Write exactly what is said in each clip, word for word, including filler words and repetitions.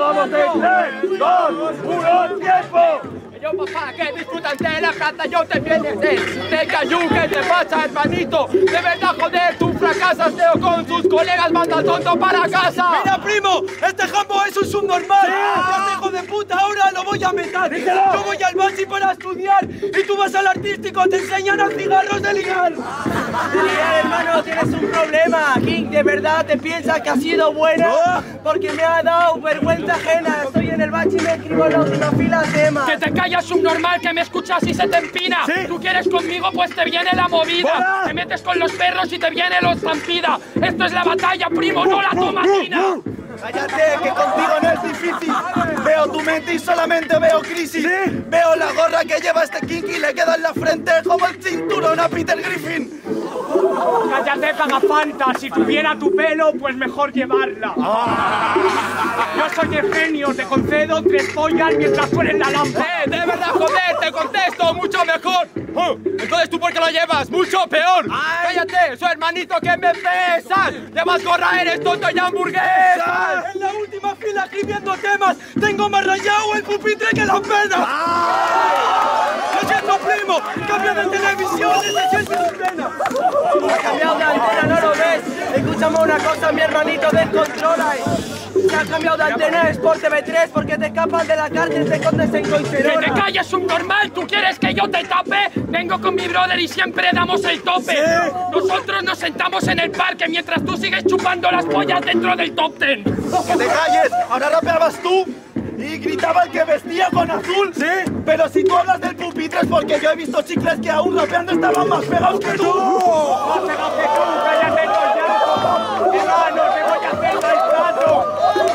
vamos en tres, dos, uno, tiempo. Yo, papá, que disfrutan de la cata, yo te vienes de de cayú, ¿qué te pasa, hermanito? De verdad, joder, tú fracasas, Teo, con sus colegas, manda tonto para casa. Mira, primo, este jambo es un subnormal. Sí. Este hijo de puta ahora lo voy a meter. Díselo. Yo voy al Basi para estudiar y tú vas al artístico, te enseñan a cigarros de ligar. De ligar, hermano, tienes un problema. King, de verdad te piensas que ha sido buena porque me ha dado vergüenza ajena. Estoy en el Basi y me escribo en la última fila tema. Que te callas, subnormal, que me escuchas y se te empina. ¿Sí? Tú quieres conmigo, pues te viene la movida. ¡Hola! Te metes con los perros y te viene los estampida. Esto es la batalla, primo, no la tomatina. Cállate, que contigo no es difícil. Veo tu mente y solamente veo crisis. ¿Sí? Veo la gorra que lleva este kinky y le queda en la frente como el cinturón a Peter Griffin. Cállate, Pagafanta, si tuviera tu pelo, pues mejor llevarla. Yo soy el genio, te concedo tres pollas mientras suenes la lámpara. Eh, de verdad, joder, te contesto, mucho mejor. Oh, entonces, ¿tú por qué lo llevas? ¡Mucho peor! Ay. Cállate, su hermanito que me pesa. Llevas gorra, eres tonto y hamburguesa. En la última fila escribiendo temas, tengo más rayado el pupitre que las penas. Lo siento, primo, cambia de televisión y se siente tu pena. Ha cambiado de antena, ¿no lo ves? Escúchame una cosa, mi hermanito, descontrola. Se ha cambiado de antena, es por T V tres porque te escapas de la cárcel y te escondes en Coiserona. ¡Que te calles, subnormal! ¿Tú quieres que yo te tape? Vengo con mi brother y siempre damos el tope. ¿Sí? Nosotros nos sentamos en el parque mientras tú sigues chupando las pollas dentro del top ten. Que te calles, ahora rapeabas tú. Y gritaba el que vestía con azul. ¿Sí? Pero si tú hablas del pupitre es porque yo he visto chicles que aún rapeando estaban más pegados que tú. ¡Más pegado que tú! ¡Cállate, coñazo! ¡Hermano, te voy a hacer el plato!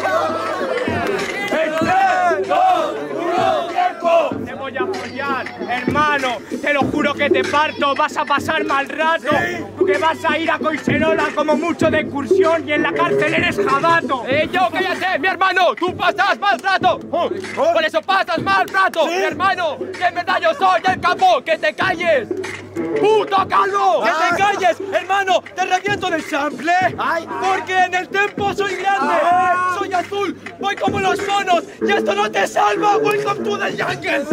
En tres, dos, uno, tiempo. ¡Te voy a apoyar, hermano! Te lo juro que te parto, vas a pasar mal rato. ¿Sí? Tú que vas a ir a Coiserola como mucho de excursión y en la cárcel eres jabato. ¡Eh, yo, cállate, mi hermano! ¡Tú pasas mal rato! Oh. Por eso pasas mal rato, ¿Sí? mi hermano. Que en verdad yo soy el capo, que te calles. ¡Puto calvo! ¡Que te calles, hermano! ¡Te reviento del sample! Ay. Porque en el tempo soy grande. Ay. Soy azul, voy como los monos. Y esto no te salva. Welcome to the jungle.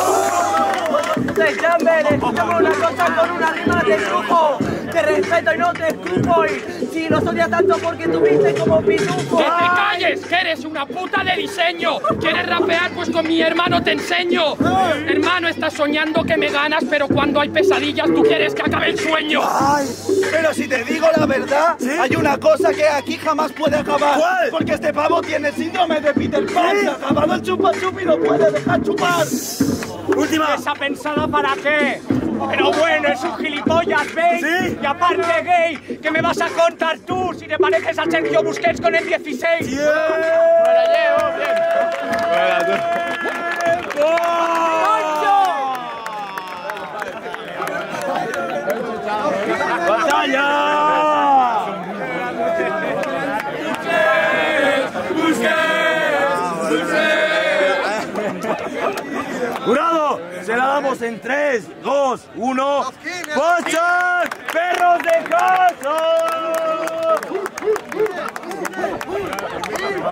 Te Chamber, escúchame una cosa con una rima de grupo. Te respeto y no te escupo. Y si los odias tanto porque tuviste como pitufo. ¡Que te calles! ¡Que eres una puta de diseño! ¿Quieres rapear? Pues con mi hermano te enseño. Hermano, estás soñando que me ganas, pero cuando hay pesadillas tú quieres que acabe el sueño. Ay, pero si te digo la verdad, ¿Sí? hay una cosa que aquí jamás puede acabar. ¿Cuál? Porque este pavo tiene síndrome de Peter Pan. Se ha acabado el chupa chup y no puede dejar chupar. Última. ¿Esa pensada para qué? Pero bueno, es un gilipollas, ¿veis? ¿Sí? Y aparte gay, ¿qué me vas a contar tú si te pareces a Sergio Busquets con el dieciséis? ¡Bien! Me la llevo, bien. ¡Batalla! ¡Jurado! Se la damos en tres, dos, uno. ¡Pochas! ¡Perros de casa!